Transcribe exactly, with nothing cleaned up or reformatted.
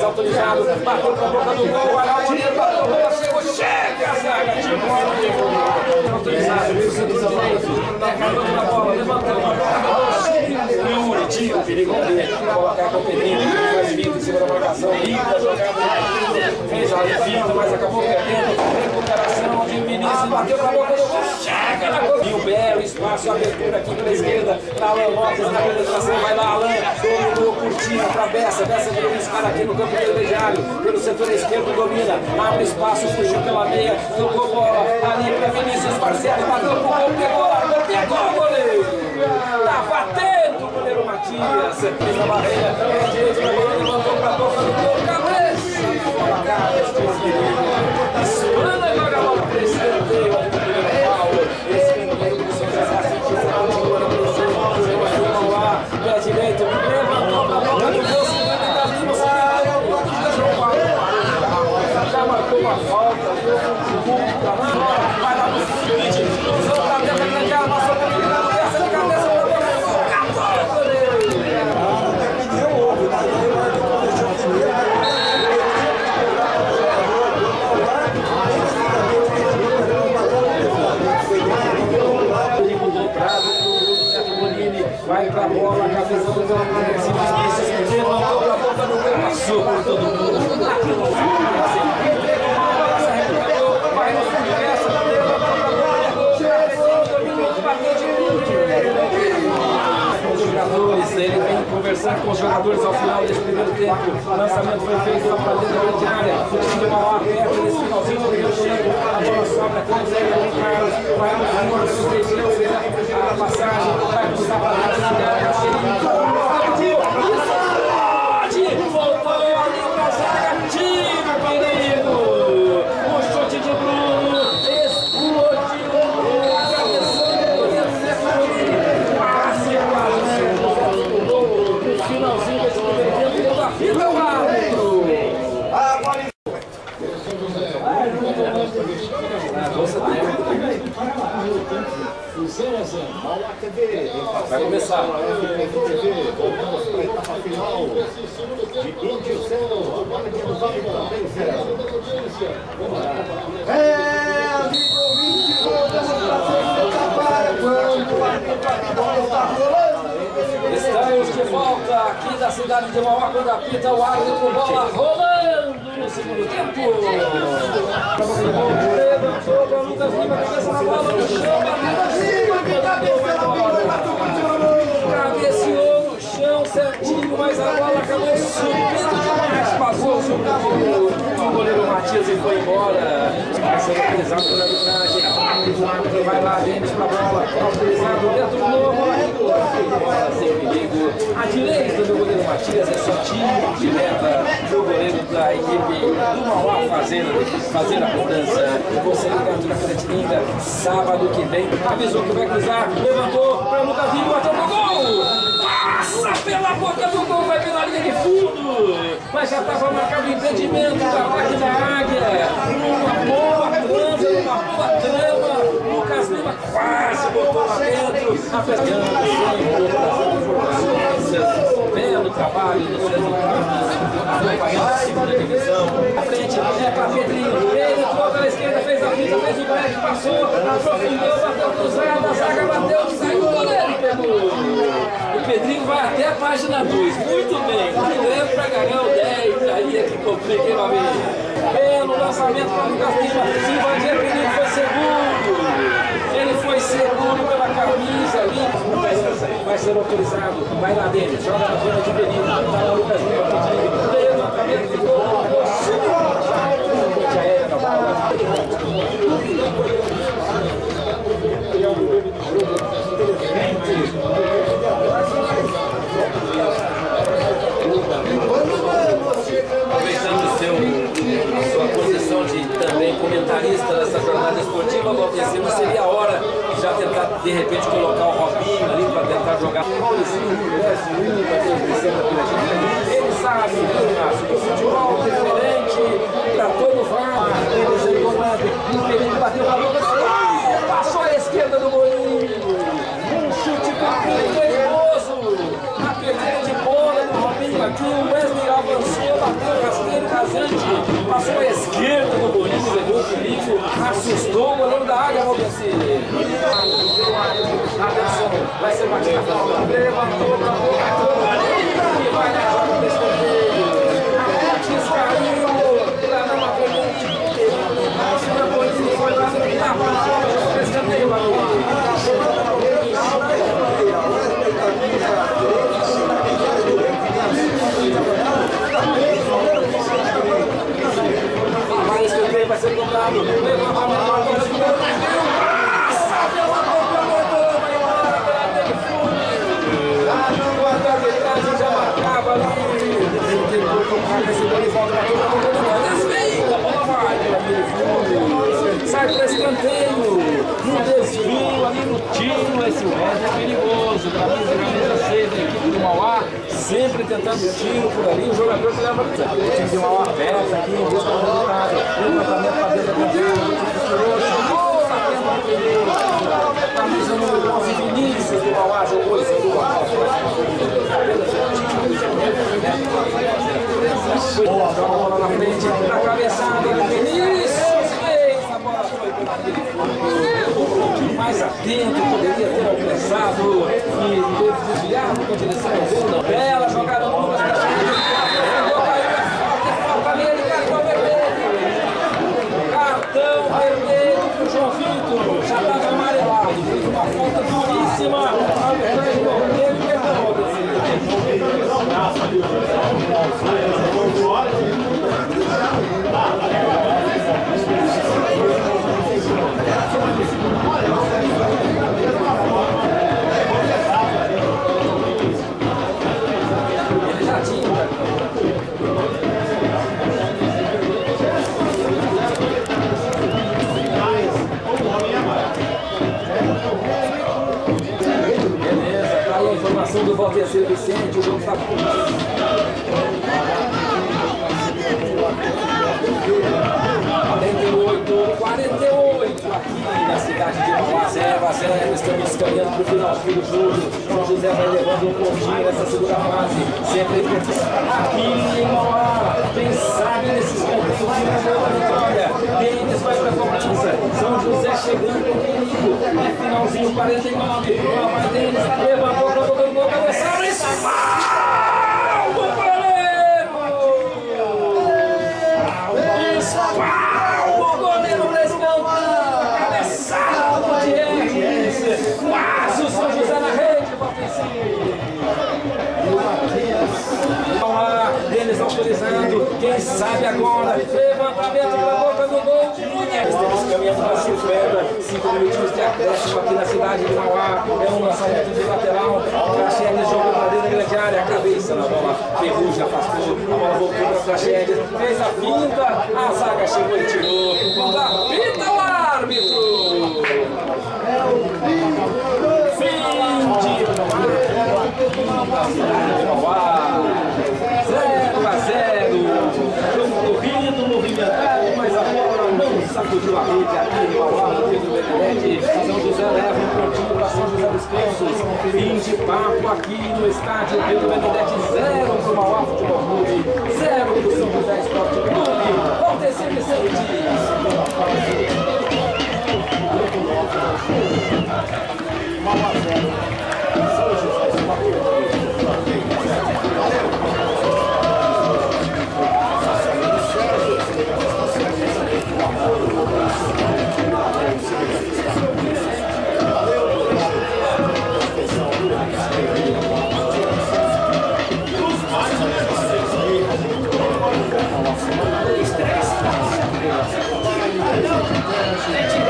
mais autorizado, bateu pra boca do gol, olha o goleiro, bateu, bola, chegou, chega a zaga, de bola, autorizado, o setor direito, né, caiu na bola, levantou uma bola, e o Muritinho, o perigo dele, colocar com o Pedrinho, mais vindo em cima da marcação, linda jogada, fez a finta, mas acabou perdendo, recuperação de Vinícius, bateu pra boca do gol, chega na boca, e o belo espaço, abertura aqui pela esquerda, na Alan Lopes, na penetração, vai lá, Alan, dominou, curtindo, atravessa, dessa vez, cara aqui no campo intermediário, pelo setor esquerdo, domina, abre espaço, fugiu pela meia, tocou bola, ali pra Vinícius, Marcelo, bateu pro gol, pegou, largou, pegou o goleiro, tá batendo o goleiro Matias, fez a barreira, é direito pra bola, levantou pra boca do gol, cabeça, bola, cabeça, Espana joga a bola pra escanteio, ali no primeiro Paulo, escanteio do seu desastre, continua na pressão, chegou lá, pé direito, levantou pra boca do gol, segunda da Lima, já marcou uma falta, vai lá no seguinte, cruzou pra dentro da grande área, passou por ele, cabeça de cabeça pra boca, catou o goleiro. Vai pra bola, cabeça do gol, levantou pra boca do gol, passou por todo mundo. Vai no sucesso, levantou pra boca, dominou, bateu de os jogadores, ele vem conversando com os jogadores ao final desse primeiro tempo. O lançamento foi feito lá pra dentro da grande área. O time de Mauá perto nesse finalzinho do primeiro tempo. A bola sobra com o Zé Carlos. Vai no fundo, se fez a passagem, vai buscar pra dentro da área. Partiu! Explode! Voltou ali pra zaga. Tira, perigo! O chute de Bruno. Explodiu! Cabeçando o goleiro. Passe no finalzinho desse primeiro tempo. Deu a fita ao árbitro. Vai começar. É, amigo ouvinte, voltamos para a quando o árbitro está rolando. Estamos de volta aqui da cidade de Mauá, quando apita o árbitro, bola rolando no segundo tempo. Levantou para Lucas Lima, cabeça na bola no chão, cabeceou no chão certinho, mas a bola acabou subindo demais, passou o jogador, o goleiro Matias e foi embora. Vai ser autorizado pela arbitragem, o árbitro vai lá dentro para a bola, autorizado dentro do novo, bola sem perigo. A direita do goleiro Matias é só tiro de meta do goleiro da equipe do Mauá fazendo, fazendo a cobrança. Você ligado na Piratininga, sábado que vem, avisou que vai cruzar, levantou para o Lucas Lima, bateu pro gol! Passa pela boca do gol, vai pela linha de fundo, mas já estava marcado o impedimento do ataque da Águia. Uma boa trança, uma boa trama, Lucas Lima quase botou lá dentro, apesar de belo trabalho do seu acompanhando a segunda divisão. À frente é para Pedrinho, ele entrou pela esquerda, fez a fita, fez o break, passou, aprofundou, bateu cruzada, a zaga bateu, saiu o goleiro, pegou. O Pedrinho vai até a página dois, muito bem, o leva para ganhar o dez, aí é que compliquei uma vez. Pelo lançamento para o Lucas Lima, se invadir, Pedrinho foi segundo. Ele foi segundo pela camisa ali, vai ser autorizado, vai lá dentro, joga na zona de perigo, tá lá o Lucas Lima pedindo, levantamento de gol, já era na bola. Aproveitando o seu, a sua posição de também comentarista dessa jornada esportiva, Valdecino, seria a hora de já tentar, de repente, colocar o Robinho ali para tentar jogar. Ele sabe, que o futebol é diferente para todo lado. Ele se comanda, ele bateu a boca, passou à esquerda do Moinho. Um chute perigoso, a perdida de bola do Robinho aqui, o Wesley avançou, bateu interessante. Passou a esquerda do Boninho, levou o perigo, assustou o goleiro da área, Valdeci. Atenção, vai ser batida a falta. Levantou pra boca, e vai na joga do escanteio. Antes caiu, lá na frente. A Boninho foi lá na bola, escanteio, vai escanteio, vai ser cobrado. Levantamento agora do goleiro. Passa pela boca do gol, vai embora pela Telefone. Lá no guarda-redes já marcava ali. Ele tentou tocar, recebeu de volta para todo mundo. Desvio, a bola vai pela Telefone. Sai para escanteio. No desvio, ali no tiro. Esse Wesley é perigoso. Camisa, camisa seis da equipe do Mauá. Sempre tentando tiro por ali. O jogador que leva o time de Mauá aberto aqui. Em busca do resultado. Levantamento para dentro da camisa. Chegou na tenda do primeiro. Camisa número onze, Vinícius do Mauá. Jogou esse gol. Boa bola na frente. Na cabeçada do Vinícius. A bola foi pela Telefone. Mais atento, poderia ter alcançado e teve desviado com a direção ao gol. Bela jogada no Lucas Caxias. Falta nele, cartão vermelho. Cartão vermelho pro João Vitor. Já estava amarelado. Fez uma falta duríssima. A arbitragem do Grêmio pegou. Ele já tinha. Beleza, tá aí a informação do Valdeci Vicente. O jogo está. quarenta e oito, quarenta e oito aqui na cidade de Mauá, zero a zero, estamos caminhando para o finalzinho do jogo. São José vai levando um pontinho nessa segunda fase, sempre aqui em Mauá. Quem sabe nesses pontos de da vitória. Denis vai para a cobrança. São José chegando com perigo. É finalzinho, quarenta e nove. Lá vai Denis, levantou para o gol, cabeçada, espalma o goleiro! Espalma o goleiro para escanteio. Cabeçada do Diegues. Quase o São José na rede, Valtencinho. Vamos lá, Denis autorizando. Quem sabe agora? Levantamento pela boca do gol. Estamos caminhando para a cinquenta, cinco minutinhos de acréscimo aqui na cidade de Mauá. É um lançamento de lateral. Praxedes jogou para dentro da grande área. A cabeça na bola. Ferrugem afastou. A bola voltou para Praxedes. Fez a finta. A zaga chegou e tirou. Quando apita o árbitro. Fim de Mauá. zero a zero. Jogo corrido, movimentado, mas a bola não sacudiu a rede aqui no Mauá, no Pedro Benedetti. São José leva um pontinho para São José dos Campos. Fim de papo aqui no estádio Pedro Benedetti. Zero para o Mauá Futebol Clube, zero para o São José Esporte Clube. Valtencinho Vicente. Mauá zero. São José Esporte Clube. Estresse.